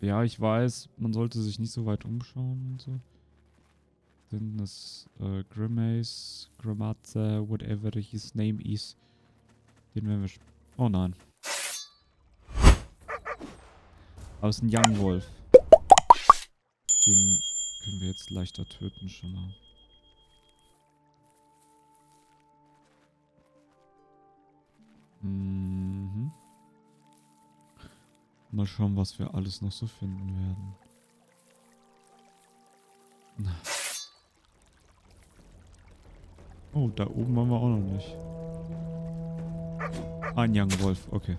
Ja, ich weiß, man sollte sich nicht so weit umschauen und so. Denn das Grimace, Grimaze, whatever his name is. Den werden wir... Oh nein. Aber es ist ein Young Wolf. Den können wir jetzt leichter töten schon mal. Mhm. Mal schauen, was wir alles noch so finden werden. Oh, da oben waren wir auch noch nicht. Ein Young Wolf, okay.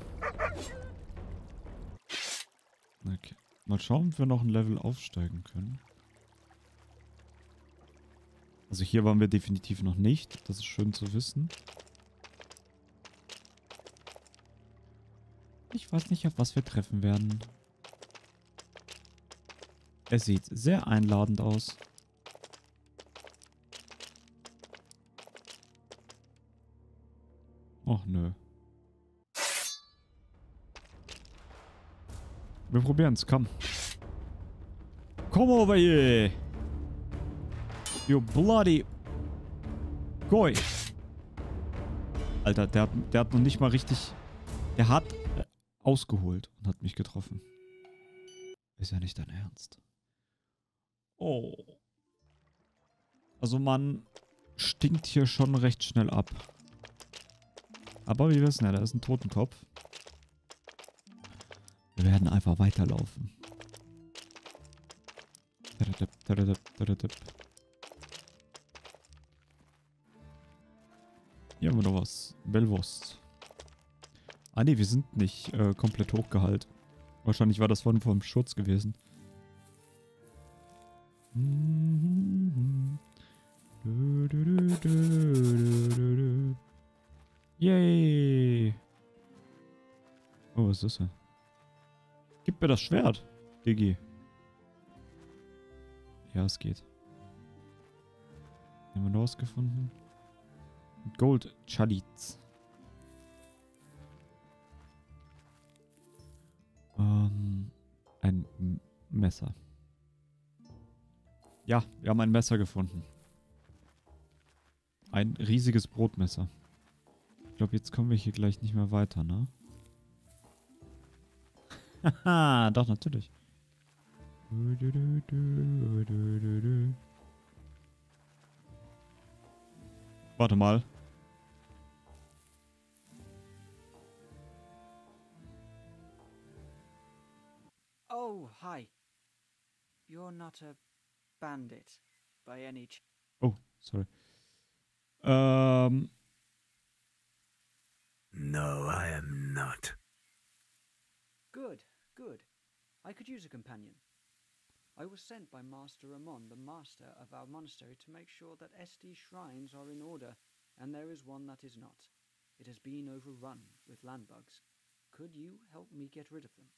Okay. Mal schauen, ob wir noch ein Level aufsteigen können. Also hier waren wir definitiv noch nicht. Das ist schön zu wissen. Ich weiß nicht, auf was wir treffen werden. Es sieht sehr einladend aus. Och nö. Wir probieren's, komm. Come over here! You bloody... Goy! Alter, der hat noch nicht mal richtig... Der hat ausgeholt und hat mich getroffen. Ist ja nicht dein Ernst. Oh. Also man stinkt hier schon recht schnell ab. Aber wir wissen ja, da ist ein Totenkopf. Wir werden einfach weiterlaufen. Hier haben wir noch was. Bellwurst. Ah ne, wir sind nicht komplett hochgeheilt. Wahrscheinlich war das vom Schutz gewesen. Yay! Oh, was ist das denn? Gib mir das Schwert, Diggi. Ja, es geht. Haben wir noch was gefunden? Gold Chaliz. Ein Messer. Ja, wir haben ein Messer gefunden. Ein riesiges Brotmesser. Ich glaube, jetzt kommen wir hier gleich nicht mehr weiter, ne? Haha, doch, natürlich. Warte mal. Oh, hi. You're not a bandit by any chance. Oh, sorry. No, I am not. Good, good. I could use a companion. I was sent by Master Ramon, the master of our monastery, to make sure that SD shrines are in order, and there is one that is not. It has been overrun with landbugs. Could you help me get rid of them?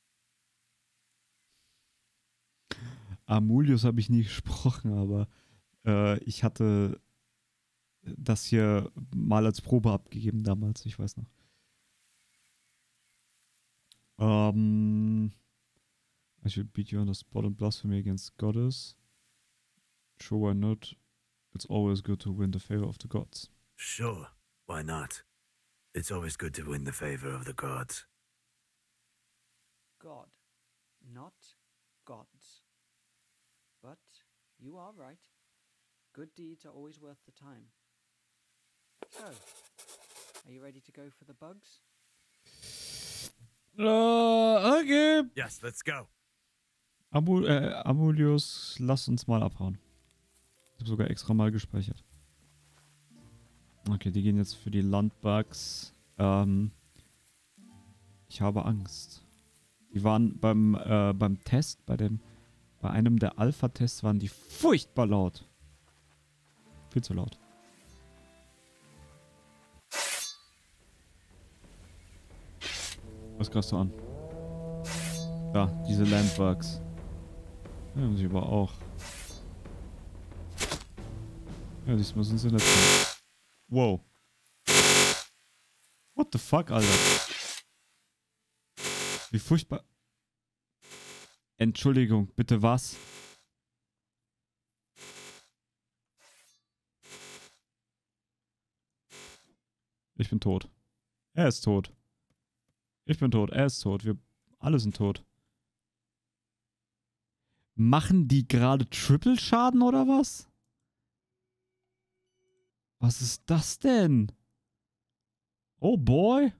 Amulius habe ich nie gesprochen, aber ich hatte das hier mal als Probe abgegeben damals, ich weiß noch. I should beat you on the spot and blasphemy against goddess. Sure, why not? It's always good to win the favor of the gods. Sure, why not? It's always good to win the favor of the gods. God, not gods. But you are right. Good deeds are always worth the time. So, are you ready to go for the bugs? Okay. Yes, let's go. Amulius, lass uns mal abhauen. Ich habe sogar extra mal gespeichert. Okay, die gehen jetzt für die Landbugs. Ich habe Angst. Die waren beim Test, bei einem der Alpha-Tests waren die furchtbar laut. Viel zu laut. Was greifst du an? Ja, diese Landbugs. Ja, haben sie aber auch. Ja, diesmal sind sie nicht so. Wow. What the fuck, Alter? Wie furchtbar. Entschuldigung, bitte was? Ich bin tot. Er ist tot. Ich bin tot. Er ist tot. Wir alle sind tot. Machen die gerade Triple-Schaden oder was? Was ist das denn? Oh boy.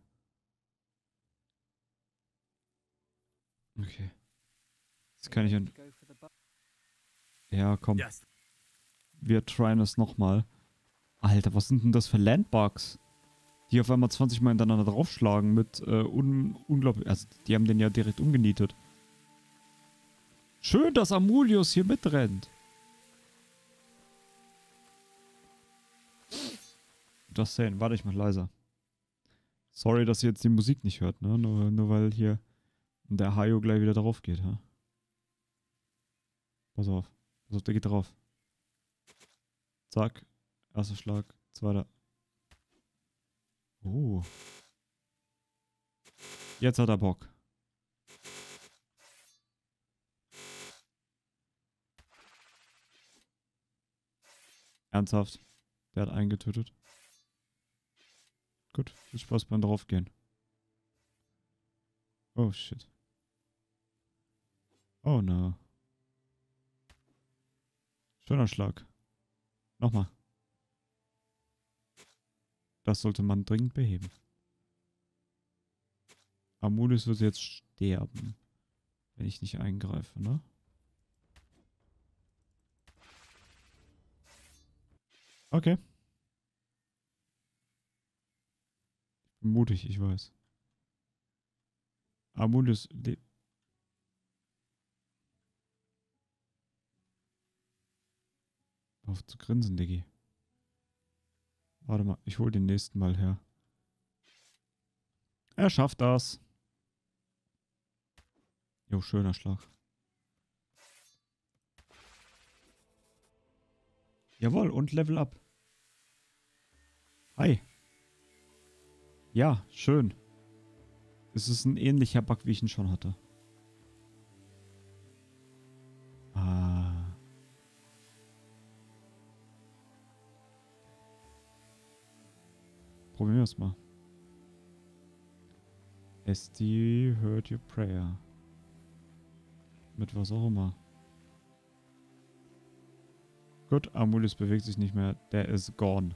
Okay. Jetzt kann ich... Ja, komm. Yes. Wir tryen es nochmal. Alter, was sind denn das für Landbugs? Die auf einmal 20 Mal hintereinander draufschlagen mit unglaublich... Also, die haben den ja direkt umgenietet. Schön, dass Amulius hier mitrennt. Das sehen. Warte, ich mach leiser. Sorry, dass ihr jetzt die Musik nicht hört, ne? Nur weil hier der Hayo gleich wieder drauf geht, ha? Pass auf. Pass auf, der geht drauf. Zack. Erster Schlag. Zweiter. Oh. Jetzt hat er Bock. Ernsthaft. Der hat einen getötet. Gut. Viel Spaß beim Draufgehen. Oh, shit. Oh, no. Schöner Schlag. Nochmal. Das sollte man dringend beheben. Amulius wird jetzt sterben. Wenn ich nicht eingreife, ne? Okay. Ich bin mutig, ich weiß. Amulius lebt. Auf zu grinsen, Diggi. Warte mal, ich hol den nächsten Mal her. Er schafft das. Jo, schöner Schlag. Jawohl, und Level up. Hi. Ja, schön. Es ist ein ähnlicher Bug, wie ich ihn schon hatte. Ah. Probieren wir es mal. SD heard your prayer. Mit was auch immer. Gut, Amulius bewegt sich nicht mehr. Der ist gone.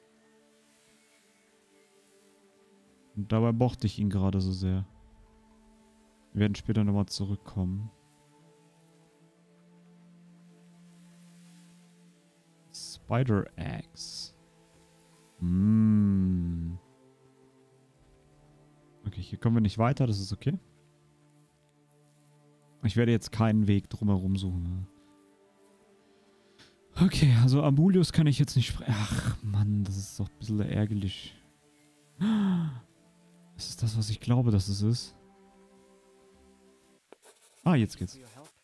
Und dabei mochte ich ihn gerade so sehr. Wir werden später nochmal zurückkommen. Spider Axe. Okay, hier kommen wir nicht weiter, das ist okay. Ich werde jetzt keinen Weg drumherum suchen. Okay, also Amulius kann ich jetzt nicht sprechen. Ach, Mann, das ist doch ein bisschen ärgerlich. Ist es das, was ich glaube, dass es ist? Ah, jetzt geht's.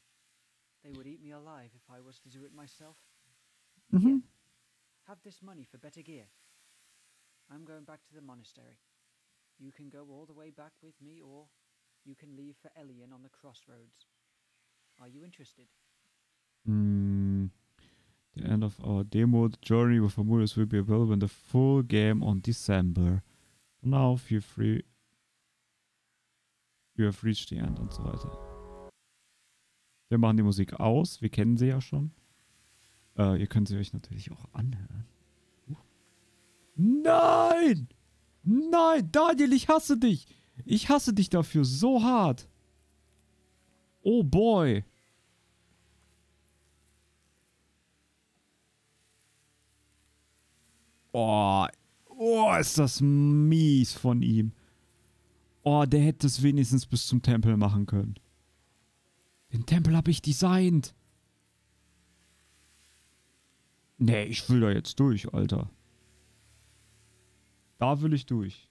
Mhm. Have this money for better gear. I'm going back to the monastery. You can go all the way back with me, or you can leave for Elian on the crossroads. Are you interested? The end of our demo, the journey with Amulius will be available in the full game on December. Now feel free. You have reached the end und so weiter. Wir machen die Musik aus. Wir kennen sie ja schon. Ihr könnt sie euch natürlich auch anhören. Nein! Nein, Daniel, ich hasse dich. Ich hasse dich dafür so hart. Oh boy. Oh, ist das mies von ihm. Oh, der hätte es wenigstens bis zum Tempel machen können. Den Tempel habe ich designt. Nee, ich will da jetzt durch, Alter. Da will ich durch.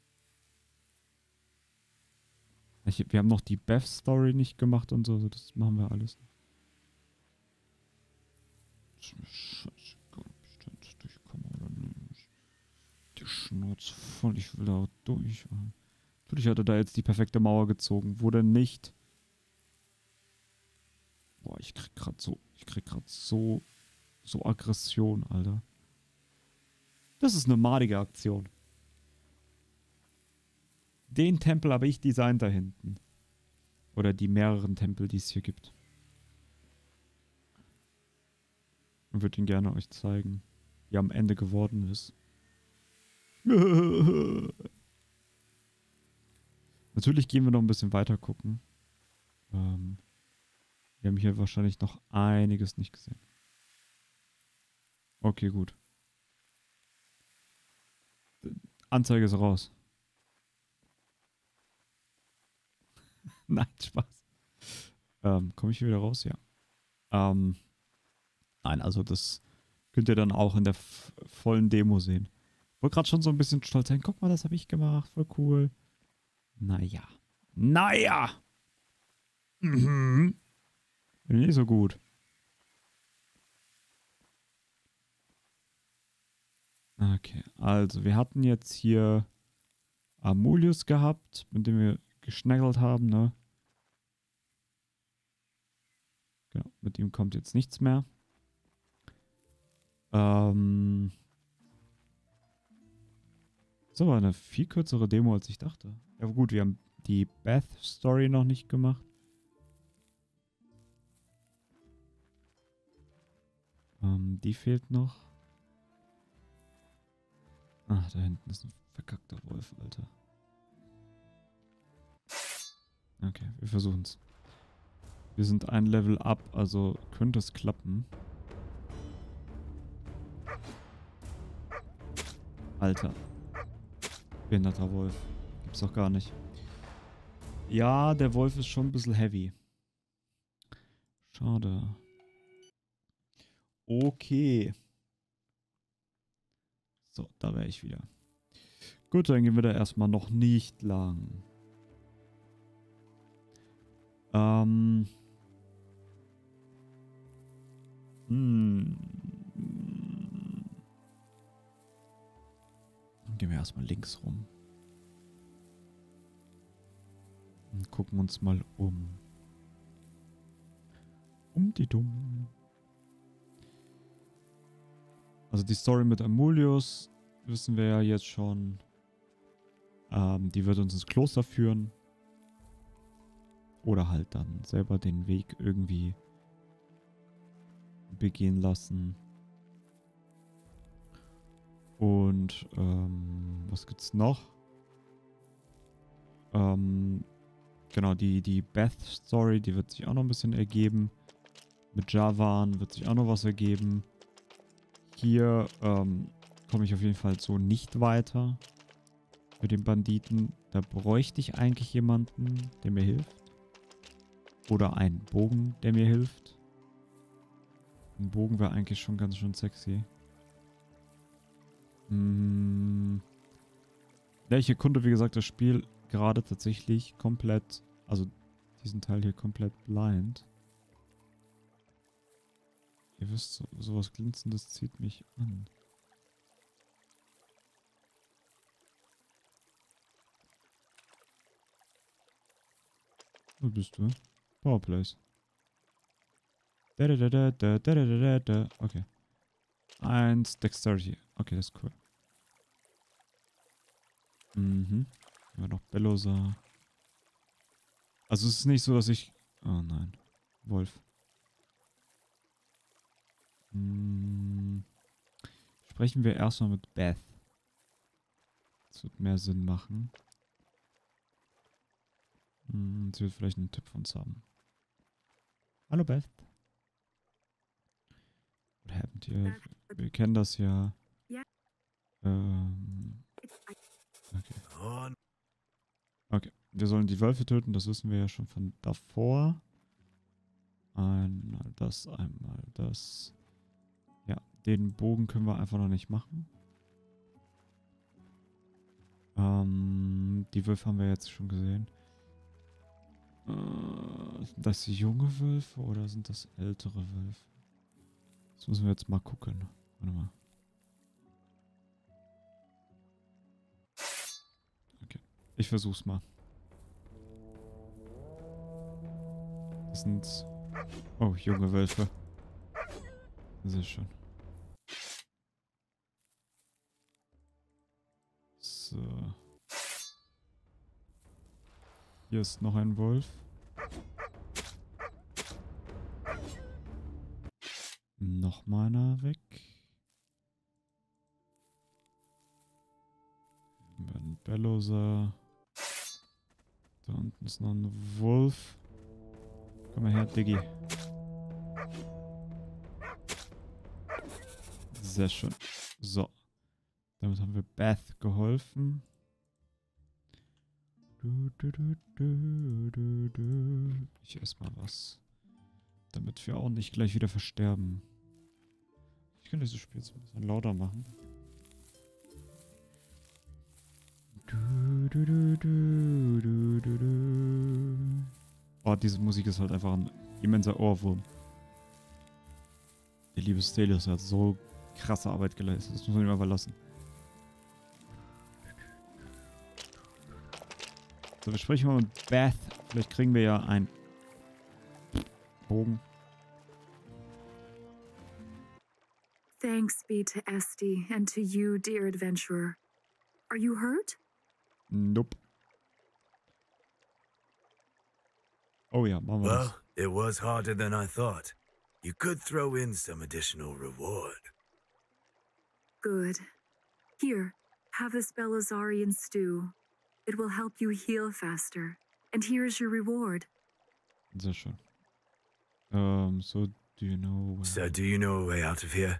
Wir haben noch die Beth-Story nicht gemacht und so. Das machen wir alles. Durchkommen oder nicht? Die Schnauze voll. Ich will da durch. Natürlich hat er da jetzt die perfekte Mauer gezogen. Wo denn nicht? Boah, ich krieg grad so Aggression, Alter. Das ist eine madige Aktion. Den Tempel habe ich designt da hinten. Oder die mehreren Tempel, die es hier gibt. Und würde ihn gerne euch zeigen, wie am Ende geworden ist. Natürlich gehen wir noch ein bisschen weiter gucken. Wir haben hier wahrscheinlich noch einiges nicht gesehen. Okay, gut. Anzeige ist raus. Nein, Spaß. Komme ich hier wieder raus? Ja. Nein, also das könnt ihr dann auch in der vollen Demo sehen. Ich wollte gerade schon so ein bisschen stolz sein. Guck mal, das habe ich gemacht. Voll cool. Naja. Naja! Mhm. Nicht so gut. Okay, also wir hatten jetzt hier Amulius gehabt, mit dem wir geschnaggelt haben, ne? Genau, mit ihm kommt jetzt nichts mehr. Das ist aber eine viel kürzere Demo, als ich dachte. Ja gut, wir haben die Beth-Story noch nicht gemacht. Die fehlt noch. Ach, da hinten ist ein verkackter Wolf, Alter. Okay, wir versuchen's. Wir sind ein Level up, also könnte es klappen. Alter. Behinderter Wolf. Gibt's doch gar nicht. Ja, der Wolf ist schon ein bisschen heavy. Schade. Okay. So, da wäre ich wieder. Gut, dann gehen wir da erstmal noch nicht lang. Gehen wir erstmal links rum. Und gucken uns mal um. Die Dumm. Also die Story mit Amulius wissen wir ja jetzt schon. Die wird uns ins Kloster führen. Oder halt dann selber den Weg irgendwie begehen lassen. Und was gibt's noch? Genau, die Beth-Story, die wird sich auch noch ein bisschen ergeben. Mit Javan wird sich auch noch was ergeben. Hier komme ich auf jeden Fall so nicht weiter. Mit den Banditen. Da bräuchte ich eigentlich jemanden, der mir hilft. Oder einen Bogen, der mir hilft. Ein Bogen wäre eigentlich schon ganz schön sexy. Ja, ich erkunde, wie gesagt, das Spiel gerade tatsächlich komplett, also diesen Teil hier komplett blind. Ihr wisst, sowas Glänzendes zieht mich an. Wo bist du? Powerplace. Okay. 1 Dexterity. Okay, das ist cool. Haben wir noch Bellosa. Also es ist nicht so, dass ich... Oh nein. Wolf. Sprechen wir erstmal mit Beth. Das wird mehr Sinn machen. Sie wird vielleicht einen Tipp von uns haben. Hallo Beth. What happened here? Wir kennen das ja. Okay. Okay. Wir sollen die Wölfe töten, das wissen wir ja schon von davor. Einmal das, einmal das. Ja, den Bogen können wir einfach noch nicht machen. Die Wölfe haben wir jetzt schon gesehen. Sind das junge Wölfe oder sind das ältere Wölfe? Das müssen wir jetzt mal gucken. Warte mal. Okay. Ich versuch's mal. Das sind Oh, junge Wölfe. Sehr schön. So. Hier ist noch ein Wolf. Noch mal einer weg. Ein Bellowser. Da unten ist noch ein Wolf. Komm mal her, Diggi. Sehr schön. So. Damit haben wir Beth geholfen. Ich esse mal was. Damit wir auch nicht gleich wieder versterben. Ich könnte dieses Spiel jetzt ein bisschen lauter machen. Oh, diese Musik ist halt einfach ein immenser Ohrwurm. Der liebe Stelios hat so krasse Arbeit geleistet. Das muss man ihm einfach lassen. So, wir sprechen mal mit Beth. Vielleicht kriegen wir ja einen Bogen. Thanks be to Esti and to you, dear adventurer. Are you hurt? Nope. Oh ja, machen wir das. Well, it was harder than I thought. You could throw in some additional reward. Good. Here, have this Belisarian stew. It will help you heal faster. And here's your reward. Sehr schön. So, do you know where... So, do you know a way out of here?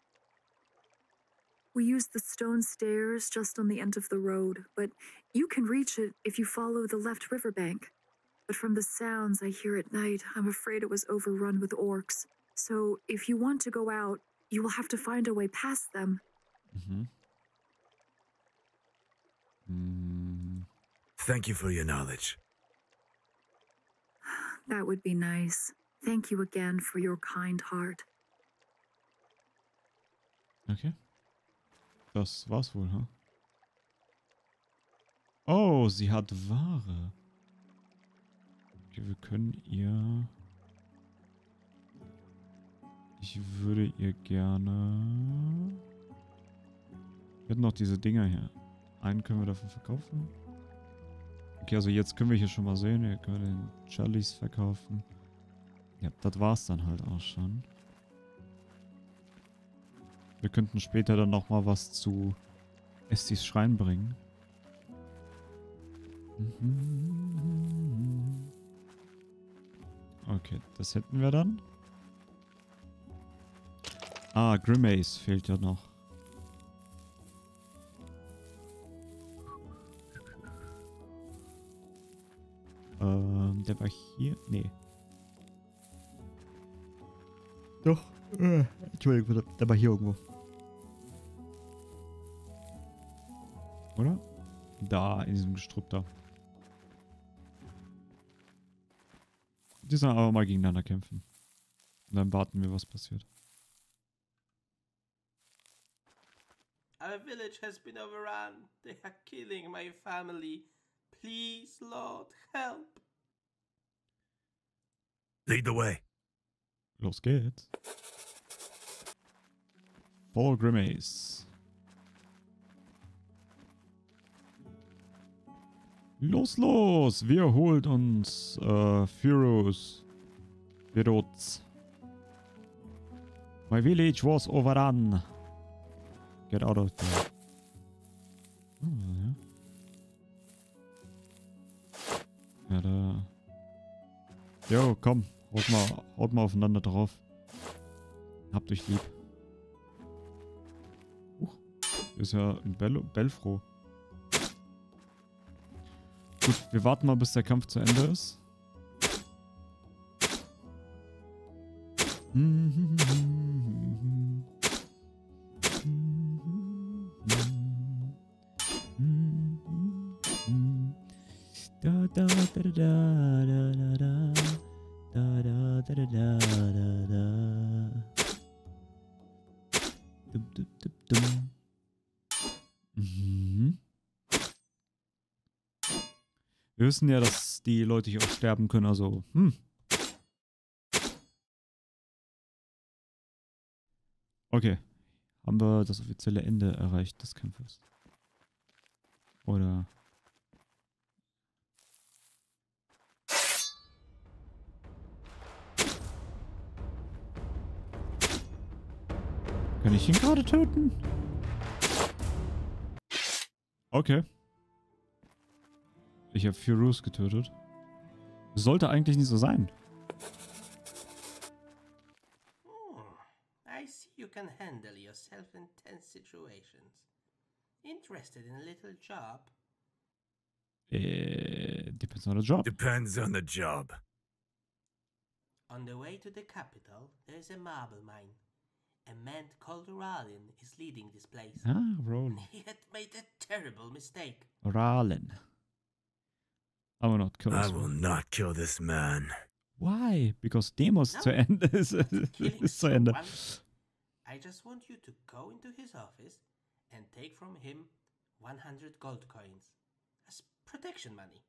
We used the stone stairs just on the end of the road, but you can reach it if you follow the left riverbank. But from the sounds I hear at night, I'm afraid it was overrun with orcs. So if you want to go out, you will have to find a way past them. Thank you for your knowledge. That would be nice. Thank you again for your kind heart. Okay. Das war's wohl, ha? Oh, sie hat Ware. Okay, wir können ihr... Ich würde ihr gerne... Wir hätten noch diese Dinger hier. Einen können wir davon verkaufen. Okay, also jetzt können wir hier schon mal sehen. Hier können wir den Charlies verkaufen. Ja, das war's dann halt auch schon. Wir könnten später dann nochmal was zu Estis Schrein bringen. Okay, das hätten wir dann. Ah, Grimace fehlt ja noch. Der war hier? Nee. Doch. Entschuldigung, der war hier irgendwo. Oder? Da, in diesem Gestrüpp da. Die sollen aber mal gegeneinander kämpfen. Und dann warten wir, was passiert. Our village has been overrun. They are killing my family. Please, Lord, help. Lead the way. Los geht's. Paul Grimace. Los, los! Wir holt uns Furus. Virots. My village was overrun. Get out of there. Ja. Ja, da. Jo, komm. Haut mal aufeinander drauf. Habt euch lieb. Ist ja ein Belfro. Gut, wir warten mal, bis der Kampf zu Ende ist. Da da da da da da da da da da da da da. Dum dum dum dum. Wir wissen ja, dass die Leute hier auch sterben können, also, Okay. Haben wir das offizielle Ende erreicht des Kampfes? Oder... Kann ich ihn gerade töten? Okay. Ich habe Furus getötet. Sollte eigentlich nicht so sein. I see you can handle yourself in tense situations. Interested in a little job? Depends on the job. Depends on the job. On the way to the capital, there is a marble mine. A man called Ralin is leading this place. Ah, Roll. He had made a terrible mistake. Ralin. I will not kill I this will one. not kill this man. Why? Because Demos No, zu Ende ist, Killing ist zu Ende. someone. I just want you to go into his office and take from him 100 gold coins as protection money.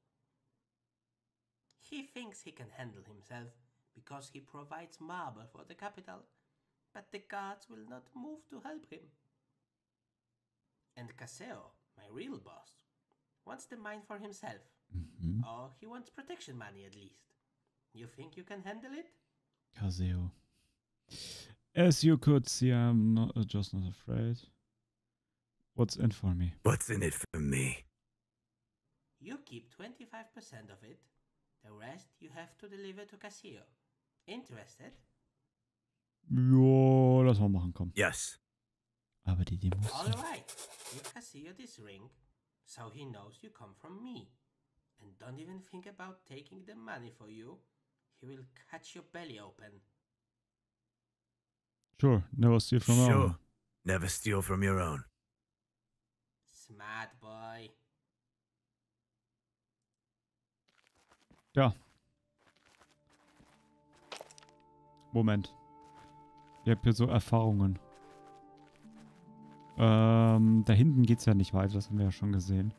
He thinks he can handle himself because he provides marble for the capital, but the guards will not move to help him. And Caseo, my real boss, wants the mine for himself. Mhm. Or he wants protection money at least. You think you can handle it? Caseo. As you could see, I'm not, just not afraid. What's in for me? What's in it for me? You keep 25% of it. The rest you have to deliver to Casio. Interested? Jo, lass mal machen, komm. Yes. Aber die Demos... Alright, give Casio this ring, so he knows you come from me. And don't even think about taking the money for you. He will cut your belly open. Sure, never steal from our Sure. own. Never steal from your own. Smart boy. Ja. Moment. Ich habe hier so Erfahrungen. Da hinten geht's ja nicht weiter, das haben wir ja schon gesehen.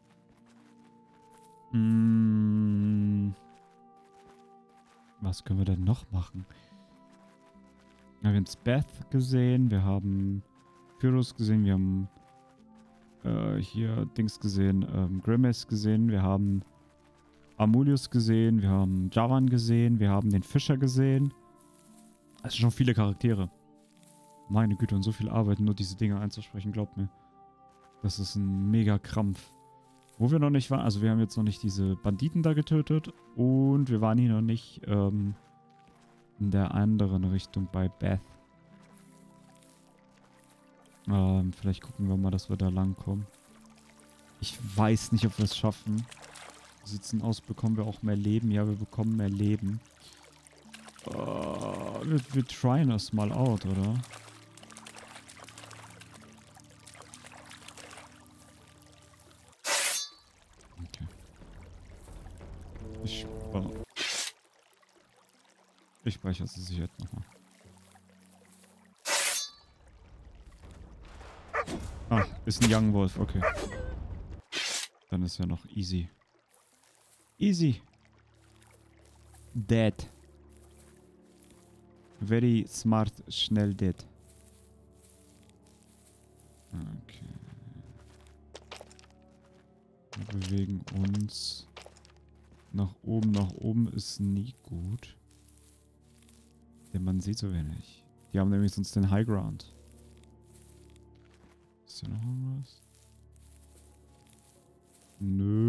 Was können wir denn noch machen? Ja, wir haben jetzt Beth gesehen, wir haben Furus gesehen, wir haben hier Dings gesehen, Grimace gesehen, wir haben Amulius gesehen, wir haben Javan gesehen, wir haben den Fischer gesehen. Also schon viele Charaktere. Meine Güte, und so viel Arbeit, nur diese Dinge einzusprechen, glaubt mir. Das ist ein mega Krampf. Wo wir noch nicht waren, also wir haben jetzt noch nicht diese Banditen da getötet und wir waren hier noch nicht in der anderen Richtung bei Beth. Vielleicht gucken wir mal, dass wir da lang kommen. Ich weiß nicht, ob wir es schaffen. Wie sieht es denn aus? Bekommen wir auch mehr Leben? Ja, wir bekommen mehr Leben. Wir tryen es mal out, oder? Okay. Ich speichere es sicher jetzt nochmal. Ah, ist ein Young Wolf, okay. Dann ist ja noch easy. Easy. Dead. Very smart, schnell dead. Okay. Wir bewegen uns nach oben. Nach oben ist nie gut. Denn man sieht so wenig. Die haben nämlich sonst den High Ground. Ist hier noch irgendwas? Nö.